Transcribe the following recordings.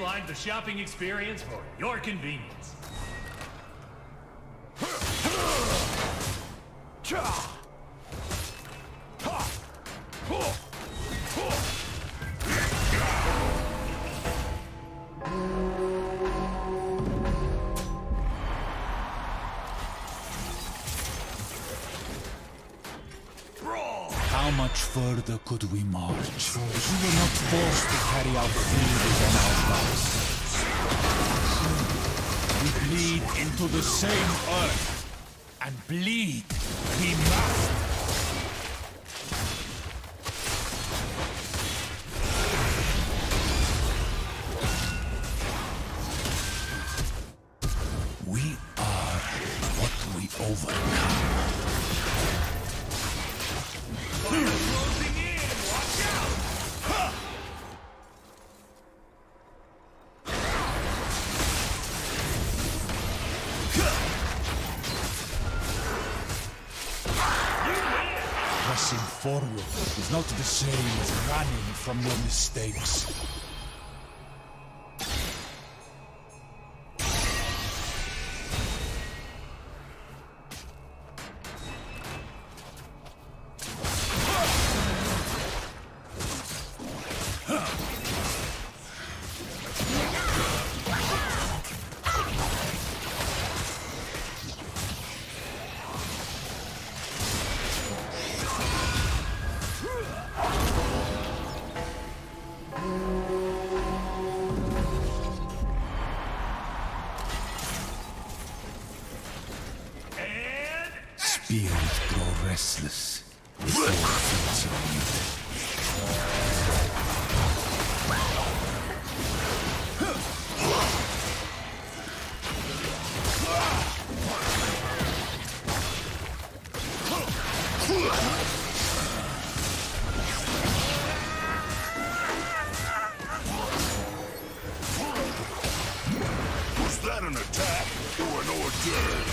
streamlined the shopping experience for your convenience. How much further could we march? We were not forced to carry out fears on our backs. We bleed into the same earth, and bleed we must. We are what we overcome. Closing in! Watch out! Pressing forward is not the same as running from your mistakes. Spirits grow restless before feats of youth. Was that an attack or an hors d'oeuvre?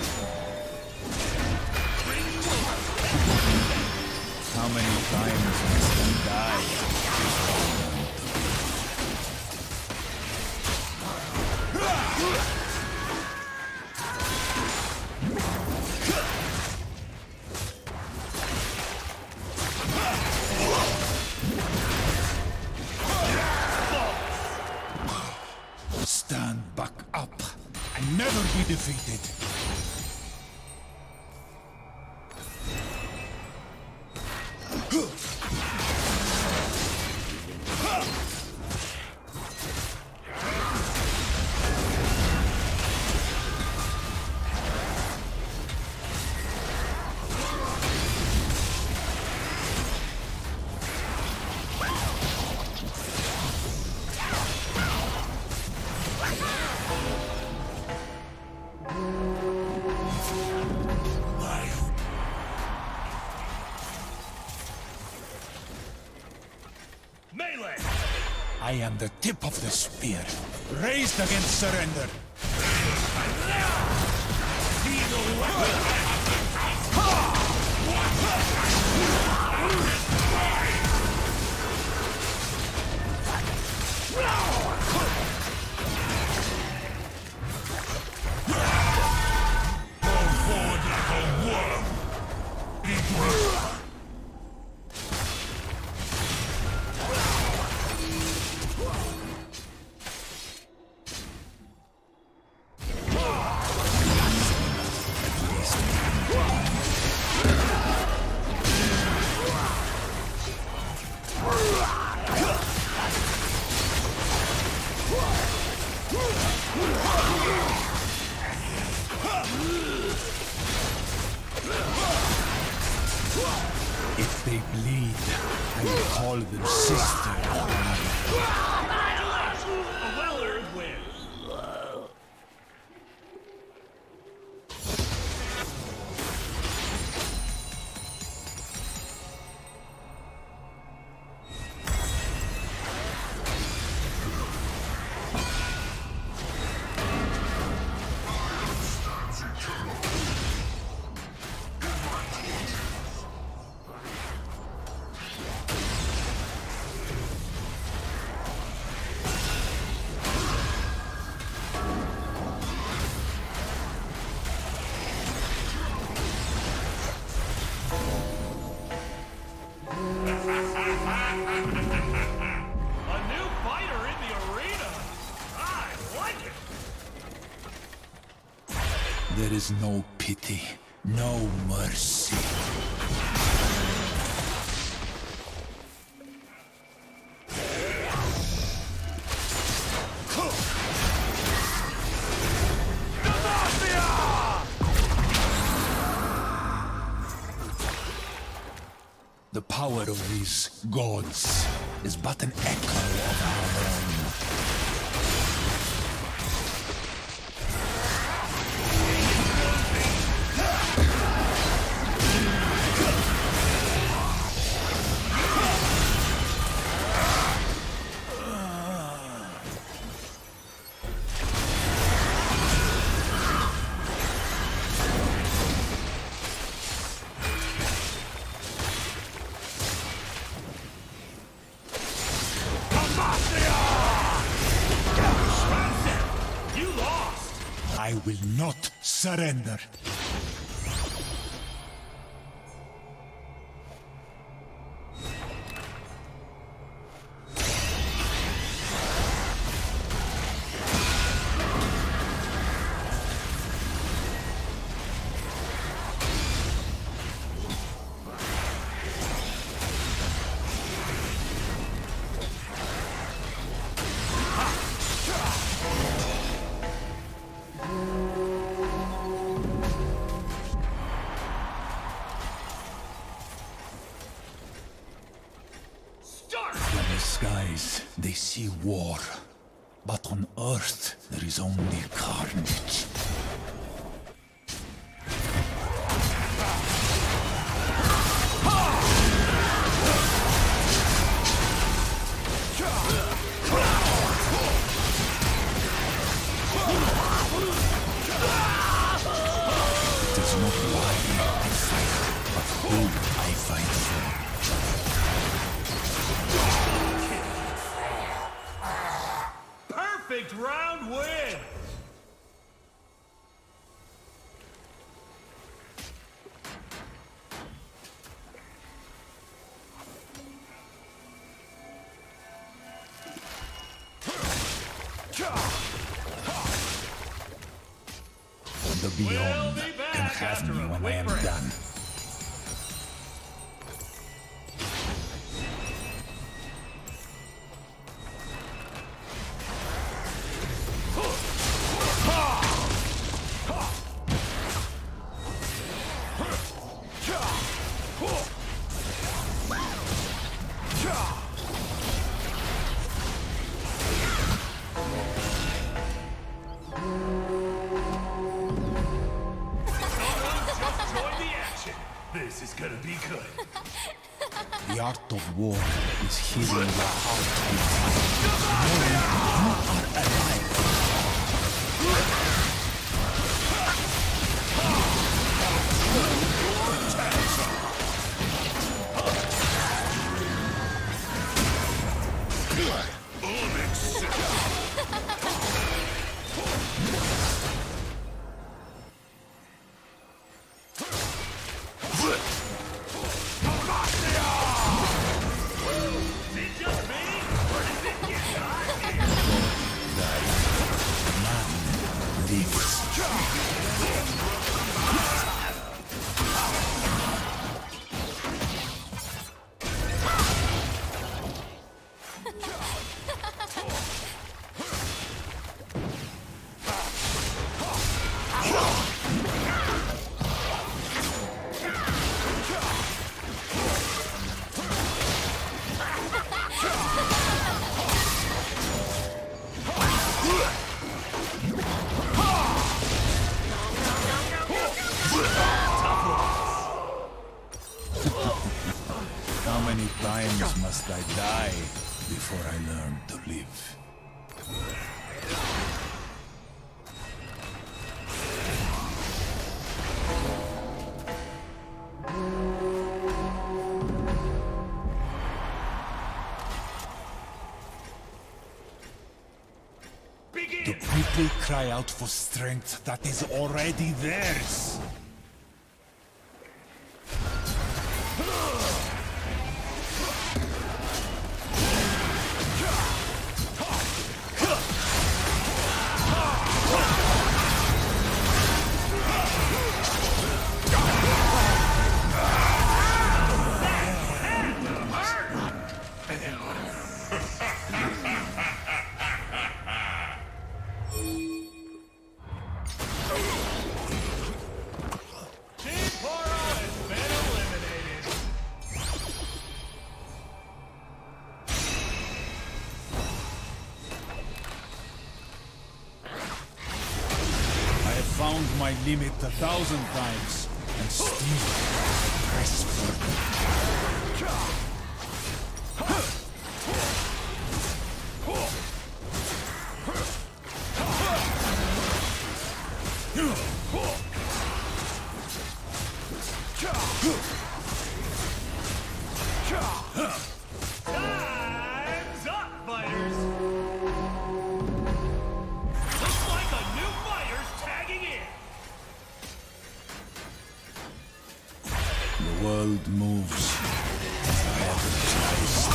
How many times must one die? Stand back up and never be defeated. Melee! I am the tip of the spear, raised against surrender. If they bleed, I will call them sister. A well-earned win. is no pity, no mercy. The power of these gods is but an echo of our own. I will not surrender. In the skies, they see war. But on Earth, there is only carnage. It is not why I fight, but who I fight for. Perfect round win! The beyond can have me when I am done. This is gonna be good. The art of war is healing the heartbeat. Knowing you are alive. How many times must I die before I learn to live? Begin! The people cry out for strength that is already theirs. my limit 1,000 times, and still press further. Time's up, fighters! Looks like a new fighter's tagging in! The world moves as I advertise.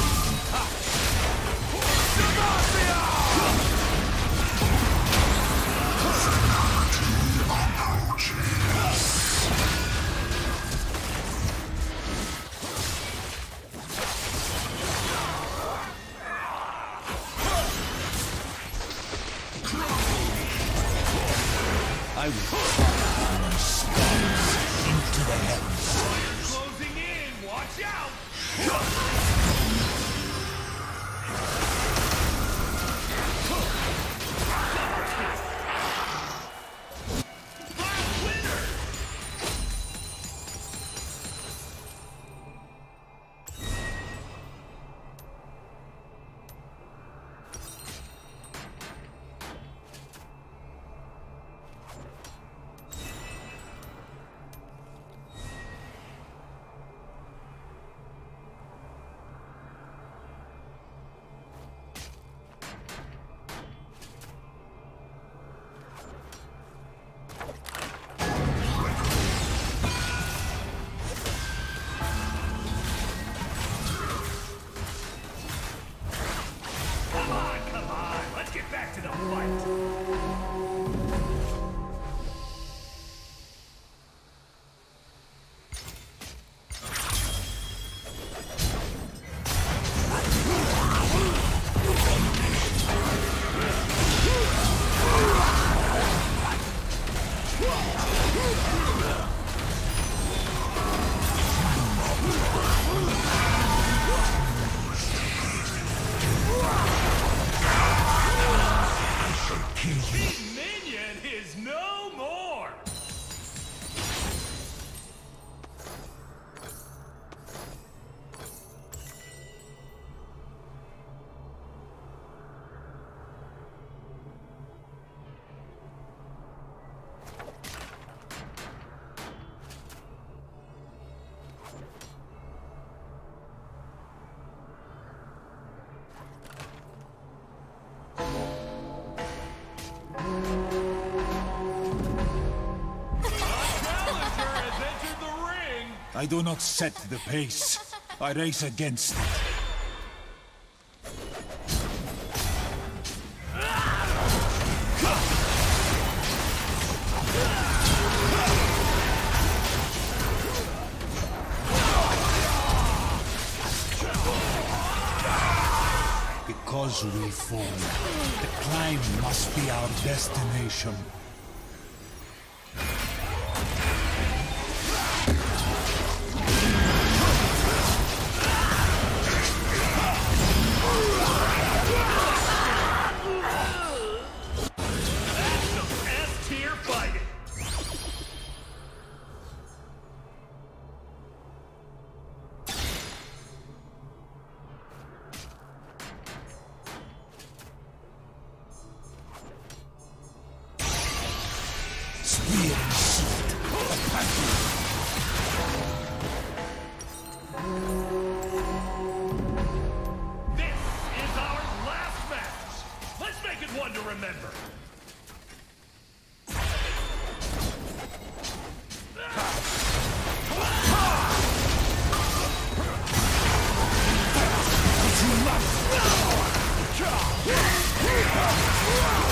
I will fire my stars into the heavens. Closing in, watch out! Come on, let's get back to the fight! Minion is no more! I do not set the pace. I race against it. Because we fall, the climb must be our destination. Spear and shield. This is our last match! Let's make it one to remember! You must!